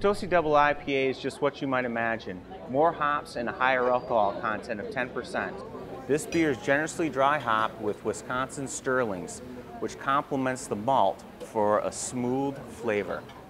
Potosi Double IPA is just what you might imagine. More hops and a higher alcohol content of 10%. This beer is generously dry hopped with Wisconsin Sterlings, which complements the malt for a smooth flavor.